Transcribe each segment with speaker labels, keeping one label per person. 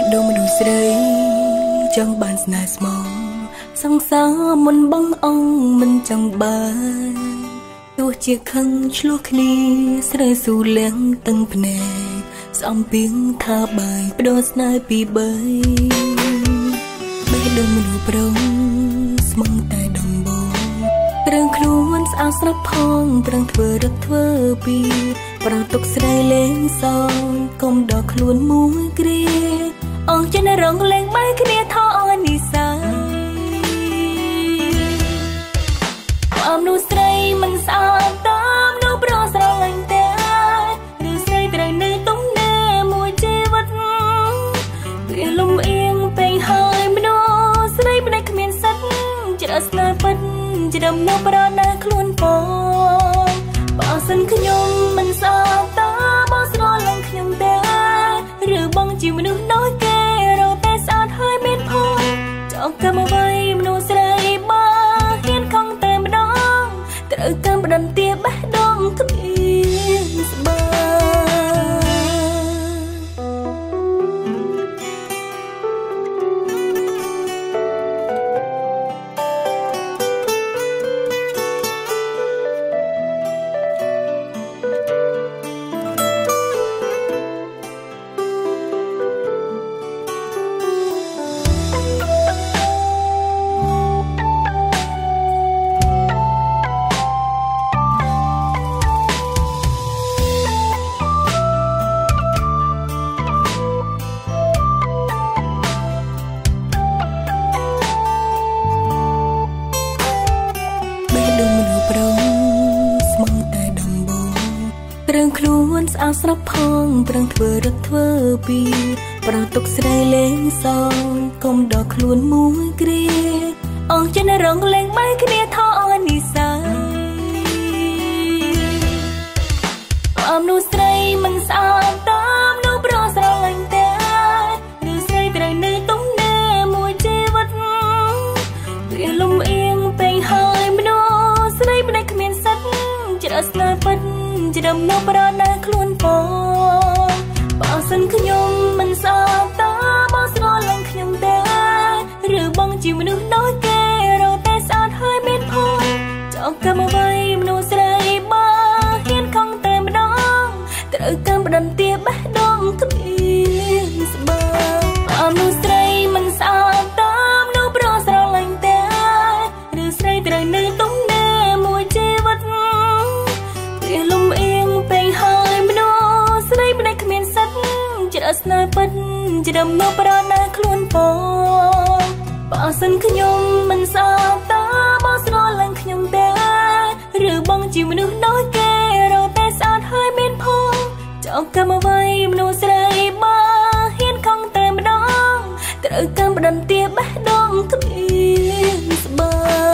Speaker 1: ដុំមនុស្សស្រីចង់បានស្នេហ៍ស្មោះសង្សារមិនបងអង្គមិនចង់បានទោះជាខឹងឆ្លោះគ្នាស្រីស៊ូលៀងទាំងភ្នែកស្អំពីងថាបាយបដូរស្នេហ៍ពីបីបេះដូងមនុស្សប្រុងស្មងតែដំបងប្រឹងខ្លួនស្អាតស្រាប់ផងប្រឹងធ្វើរឹកធ្វើពីប្រទុកស្រីលេងសងកុំដល់ខ្លួនមួយគ្រាអងចិនរងលេងបែកគ្នាថោអនិសាអមនោះស្រីមិនស្អាតតាមនោះប្រស្រឡាញ់តែឬស្រីត្រូវនៅទំនេរមួយជីវិតវាលំអៀងពេញហើយមនុស្សស្រីម្នាក់គ្មានសិទ្ធច្រឹះស្នេហ៍ពិតច្រំនៅប្រណាខ្លួនបងបើសិនខ្ញុំមិនស្អាតតាមបងស្រឡាញ់ខ្ញុំតែឬបងជាមនុស្សដូចគេរកតែស្អាតហើយមានផងចង់កម្មអ្វីមនុស្សស្រីបើហ៊ានខំតែម្ដងត្រូវកម្មបដិន្ទាបេះដូងគ្មានស្បើខ្លួនស្អាតស្រាប់ផងប្រឹងធ្វើរឹកធ្វើពីប្រទុកស្រីលេងសងកុំដល់ខ្លួនមួយគ្រាអងចិនរងលេងបែកគ្នាថោអនិសាអមនោះស្រីមិនស្អាតតាមនោះប្រស្រឡាញ់តែឬស្រីត្រូវនៅទំនេរមួយជីវិតវាលំអៀងពេញហើយមនុស្សស្រីម្នាក់គ្មានសិទ្ធច្រឹះស្នេហ៍ពិតច្រំនៅប្រណាខ្លួនបងបើសិនខ្ញុំមិនស្អាតតាមបងស្រឡាញ់ខ្ញុំតែឬបងជាមនុស្សដូចគេរកតែស្អាតហើយមានផងចង់កម្មអ្វីមនុស្សស្រីបើហ៊ានខំតែម្ដងត្រូវកម្មបដិន្ទាបេះដូងគ្មានស្បើអមនោះស្រីមិនស្អាតតាមនោះប្រស្រឡាញ់តែឬស្រីត្រូវនៅទំនេរមួយជីវិតវាលំអៀងពេញហើយមនុស្សស្រីម្នាក់គ្មានសិទ្ធច្រឹះស្នេហ៍ពិតច្រំនៅប្រណាខ្លួនបងបើសិនខ្ញុំមិនស្អាតតាមបងស្រឡាញ់ខ្ញុំតែឬបងជាមនុស្សដូចគេរកតែស្អាតហើយមានផងចង់កម្មអ្វីមនុស្សស្រីបើហ៊ានខំតែម្ដងត្រូវកម្មបដិន្ទាបេះដូងគ្មានស្បើ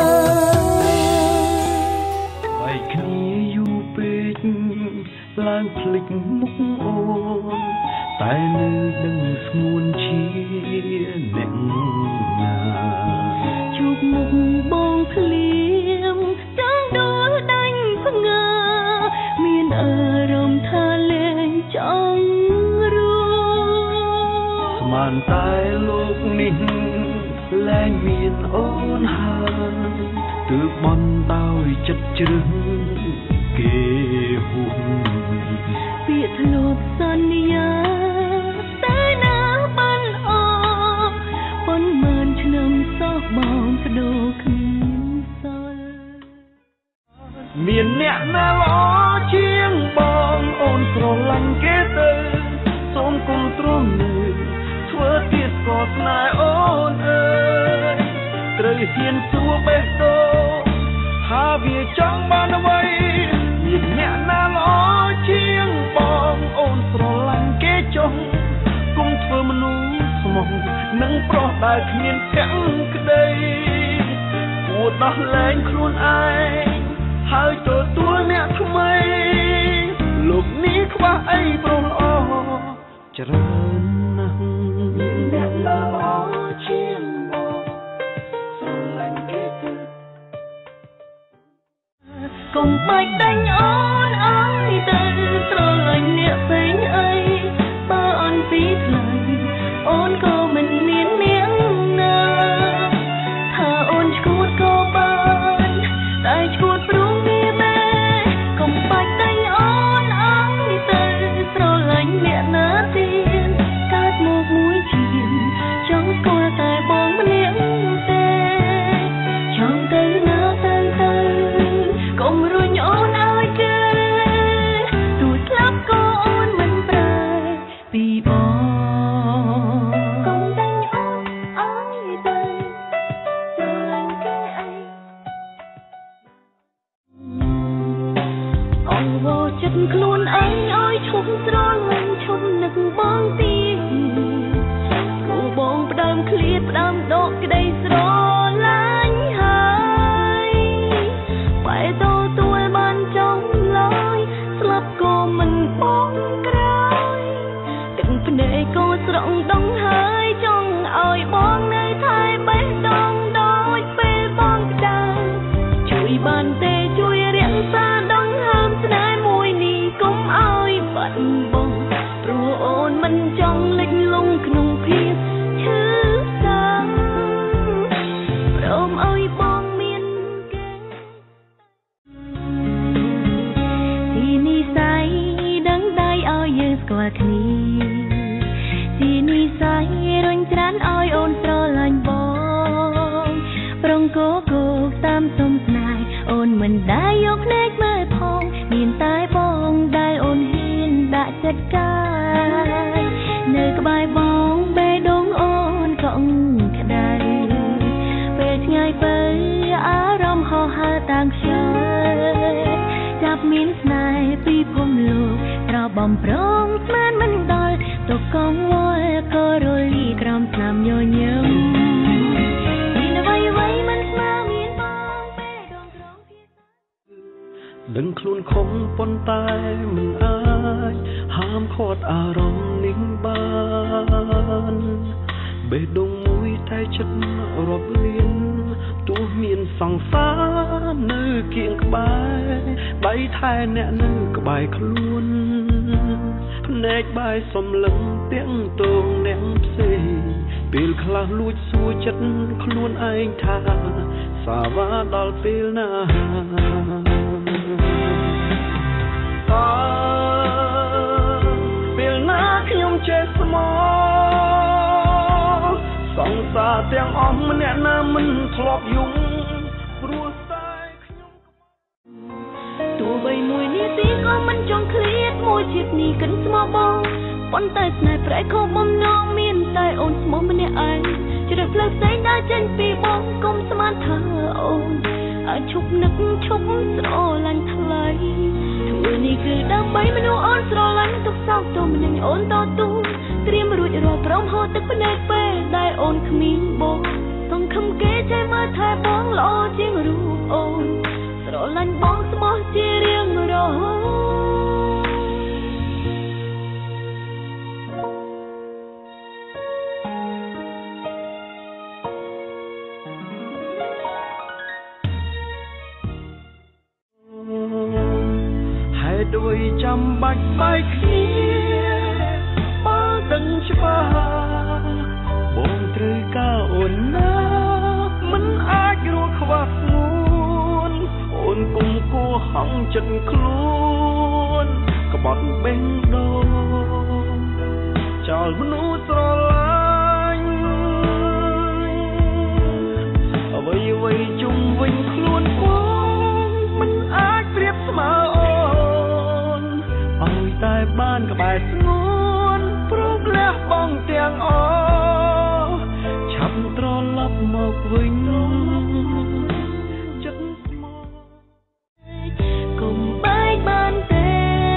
Speaker 1: ឡើងភ្លេចមុខអូនតែនៅដឹងស្ងួនជាអ្នកណាជួបមុខបងភ្លៀមចង់ដួលដាច់ស្ងើមានអារម្មណ៍ថាលែងចង់រួស្មានតែលោកនេះលែងមានអូនហើយទើបបន់ដោយចិត្តជ្រឹងគេហួងពាក្យធ្លាប់សន្យាតែណាបានអស់ប៉ុន្មានឆ្នាំសោះបងបដូរគ្មានសល់មានអ្នកណាល្អជាងបងអូនស្រឡាញ់គេទៅសូមគុំទ្រាំនៅធ្វើទៀតក៏ស្នេហ៍អូនអើយត្រូវហ៊ានសួរបេះដូងថាវាចង់បានអ្វីមានអ្នកណាល្អជាងបងអូនស្រឡាញ់គេចុះគុំធ្វើមនុស្សស្មោះនឹងប្រុសដែលគ្មានភក្តីគួរដោះលែងខ្លួនឯងហើយទទួលអ្នកថ្មីលោកនេះខ្វះអីប្រុសល្អច្រើនណាស់អ្នកល្អជាងបងស្រឡាញ់គេទៅកុំបាច់ដាច់អូនអើយទៅស្រឡាញ់អ្នកពេញអីបើអន់ពីថ្លៃអូនក៏
Speaker 2: ក្តីស្រឡាញ់ហើយបែរទៅទួលបានចង់ឡើយស្លាប់ក៏មិនបងក្រោយទាំងភ្នែកក៏ស្រង់ដងហើយចង់ឲ្យបងនៅថែបេះដូងដូចពេលបងក្តៅជួយបានទេជួយរក្សាដងហើមស្នេហ៍មួយនេះកុំឲ្យបាត់បង់ព្រោះអូនមិនចង់លិចលង់ក្នុងភាពឈឺសាព្រមឲ្យបងមានគេទីនិស័យដឹងដៃឲ្យយើងស្គាល់គ្នាទីនិស័យរុញច្រានឲ្យអូនស្រឡាញ់បងប្រងគោគោតាមសំស្នេហ៍អូនមិនដែលយកភ្នែកមើលផងមានតែបងដែលអូនហ៊ានដាក់ចិត្តកាយនៅក្បែរបងបេះដូងអូនកង់ក្តៅពេលឆ្ងាយទៅអារម្មណ៍ហោះហើរតាមខ្យល់ចាប់មានស្នេហ៍ពីភពលោកត្របំប្រងស្មានមិនដល់ទុកកងវល់ក៏រលីក្រោមស្នាមញញឹមមានអ្វីមិនស្មើមានបងបេះដូងក្រងភាសា
Speaker 1: ដឹងខ្លួនខំប៉ុន្តែមិនអាចហាមឃាត់អារម្មណ៍នេះបានបេះដូងមួយតែចិត្តរាប់លានទោះមានសង្សារនៅគៀងក្បែរដៃថែអ្នកនៅក្បែរខ្លួនភ្នែកបាយសំឡឹងទាំងតងអ្នកផ្សេងពេលខ្លះលួចសួរចិត្តខ្លួនឯងថាសាវ៉ាដល់ពេលណាពេលណាខ្ញុំចេះស្មោសង្សារទាំងអស់ម្នាក់ណាមិនធ្លាប់យំព្រោះតែខ្ញុំទោះបីមួយនាទីក៏មិនចង់ឃ្លាតមួយជាតិនេះកិនស្មោបងប៉ុន្តែស្នេហ៍ប្រែខុសបំណងមានតែអូនស្មោះម្នាក់ឯងជ្រើសផ្លូវផ្សេងដើរចេញពីបងកុំស្មានថាអូនអាចឈប់នឹកឈប់ស្រឡាញ់ថ្លៃធ្វើនេះគឺដើម្បីមនុស្សអូនស្រឡាញ់ទុកសោកទុំនឹងអូនតទូត្រៀមរួចរាល់ព្រមហូរទឹកភ្នែកពេលដែលអូនគ្មានបងសង្ឃឹមគេចេះមើលថែបងល្អជាងរូបអូនស្រឡាញ់បងស្មោះជារៀងរហូតដោយចាំបាច់បែកគ្នាបើដឹងច្បាស់បងត្រូវការអូនណាមិនអាចរស់ខ្វះស្ងួនអូនគុំគួរហង់ចិត្តខ្លួនក្បត់បេះដូងចោលមនុស្សស្រឡាញ់អ្វីជុំវិញខ្លួនបងមិនអាចប្រៀបស្មើតែបានក្បែរស្ងួនព្រោះលះបង់ទាំងអស់ឆាប់ត្រឡប់មកវិញចិត្តស្មោះកុំបែកបានទេ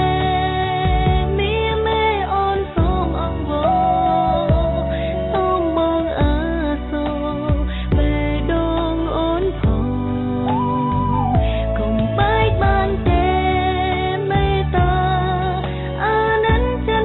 Speaker 1: មានមេអូនសូមអង្វរសូមបងអើសូមបេះដូងអូនផងកុំបែកបានទេ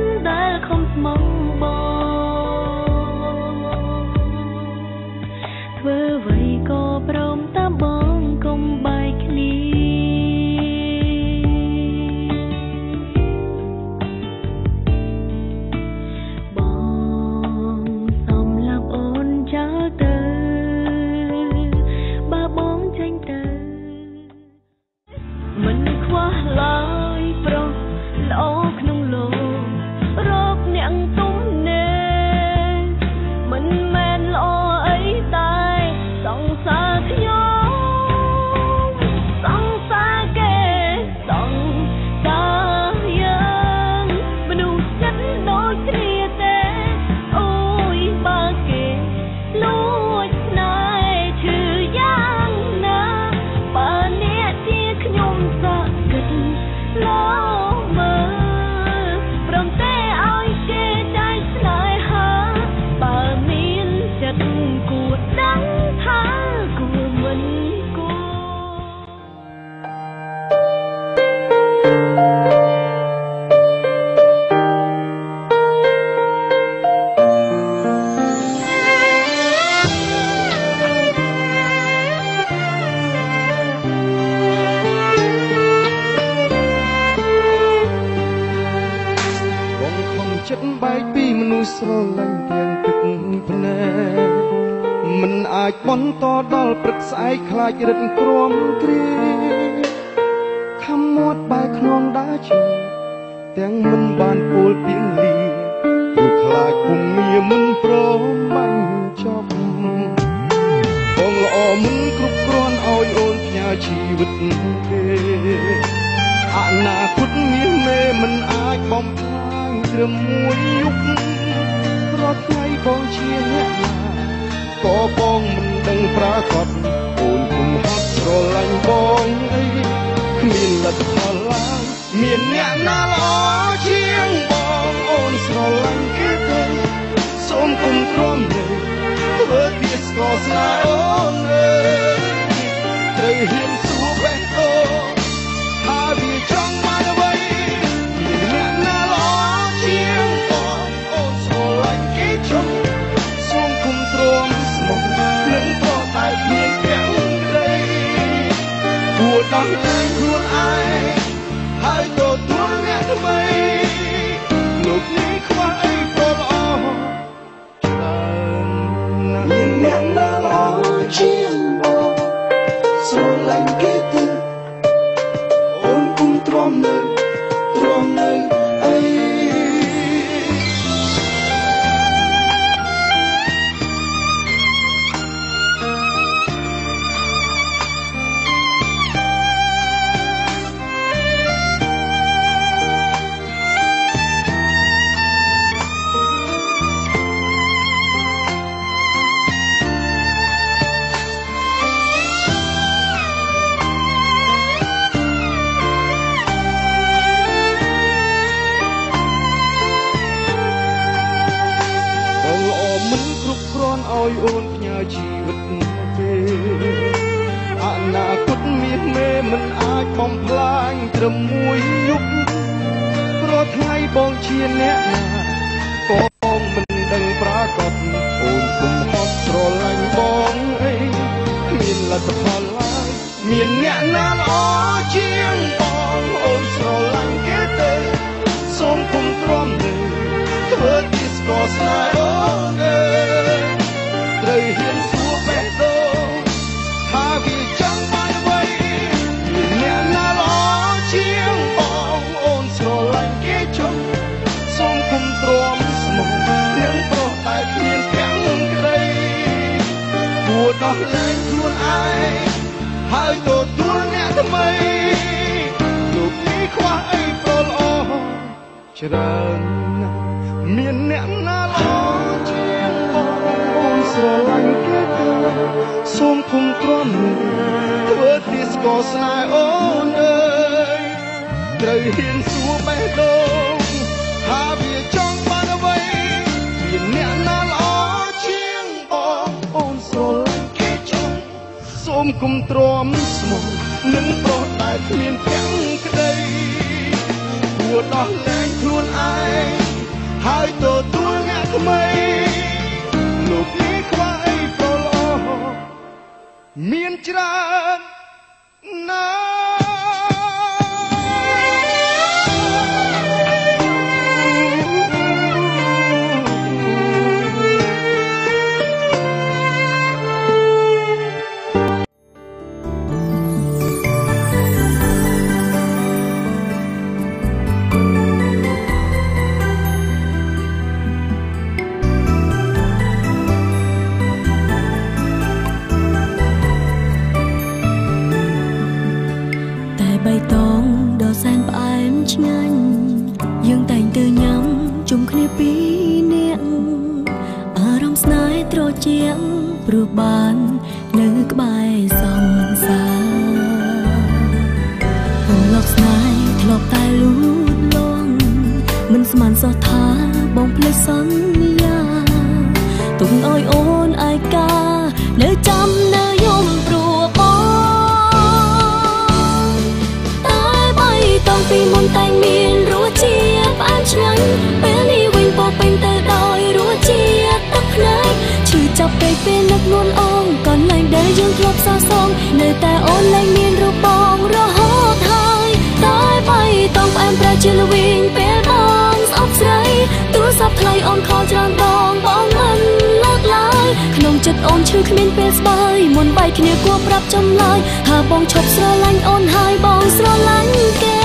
Speaker 3: លាញ់ទាំងទឹកភ្នែកមិនអាចបន្តដល់ព្រឹកស្អែកខ្លាចរឹតក្រំគ្រាខំមាត់បែកខ្នងដើរជើទាំងមិនបានពោលពីលីព្រោះខ្លាចពុំងារមិនព្រមបាញ់ចប់បងល្អមិនគ្រប់គ្រាន់ឲ្យអូនផ្ញើជីវិតទេអនាគតមានមេមិនអាចបំផ្លាញត្រឹមមួយយុគរាល់ថ្ងៃបងជាអ្នកណាក៏បងមិនដឹងប្រាកដអូនគុំហត់ស្រឡាញ់បងអីគ្មានលទ្ធផលឡើយមានអ្នកណាល្អជាងបងអូនស្រឡាញ់គេទេសូមគុំទ្រាំលេធ្វើជាស្គរស្នេហ៍អូនអើយត្រូវហ៊ានសួរបេះដូងថាវាចង់បានអ្វីមានអ្នកណាល្អជាងបងអូនស្រឡាញ់គេចុះសូមគុំទ្រាំស្មោះនឹងប្រតែគ្មានទាំងក្តីគួរដោះលែងខ្លួនឯងហើយទទួលអ្នកថ្មីលោកនេះខ្វះអីក៏ល្អច្រើនណាស់មានអ្នកណាល្អជាងបងស្រឡាញ់គេទេអូនគុំទ្រាំនៅអីឲ្យអូនផ្ញើជីវិតទេអនាគតមានមេមិនអាចបំផ្លាញត្រឹមមួយយុគព្រោះថ្ងៃបងជាអ្នកណាក៏បងមិនដឹងប្រាកដអូនគុំហត់ស្រឡាញ់បងអីគ្មានលទ្ធផលឡើយមានអ្នកណាល្អជាងបងអូនស្រឡាញ់គេទេសូមគុំទ្រាំលេធ្វើជាស្គរស្នេហ៍អូនអើយត្រូវហ៊ានសួរបេះដូងថាវាចង់បានអ្វីមានអ្នកណាល្អជាងបងអូនស្រឡាញ់គេចុះសូមគុំទ្រាំស្មោះនឹងប្រុសតែគ្មានទាំងក្តីគួរដោះលែងខ្លួនឯងហើយទទួលអ្នកថ្មីលោកនេះខ្វះអីប្រល្អច្រើនណាស់មានអ្នកណាល្អជាងបងស្រឡាញ់គេទេសូមគុំទ្រាំធ្វើជាស្គរស្នេហ៍អូនអើយត្រូវហ៊ានសួរបេះដូងថាវាចង់បានអ្វីមានអ្នកណាល្អជាងបងអូនស្រឡាញ់គេចុះសូមគុំទ្រាំស្មោះនឹងប្រុសតែគ្មានទាំងក្តីគួរដោះលែងខ្លួនឯងហើយទទួលអ្នកថ្មីលោកនេះខ្វះអីប្រល្អមានច្រើនណាស់
Speaker 2: ព្រោះបាននៅក្បែរសង្សារពលលោកស្នេហ៍ធ្លាប់តែលូតលាស់មិនស្មានសោះថាបងភ្លេចសន្យាទុំឲ្យអូនឯកានៅចាំនៅយំព្រោះបងតែបីតងពីមុនតែមានរសជាតិផ្អែមឆ្ងាញ់ពេលនេះវិញពោពេញទៅដោយរសជាតិទឹកភ្នែកឈឺចាប់ពេកពេលនឹកនួនអូនកន្លែងដែលយើងធ្លាប់សរសងនៅតែអូនលែងមានរូបបងរហូតហើយតែបីតងផ្អែមប្រែជាល្វីងពេលបងស្អប់ស្រីទួសពថ្លៃអូនខលច្រើនដងបងមិនលើកឡើយក្នុងចិត្តអូនឈឺគ្មានពេលស្បើយមុនបែកគ្នាគួរប្រាប់ចម្លើយថាបងឈប់ស្រឡាញ់អូនហើយបងស្រឡាញ់គេ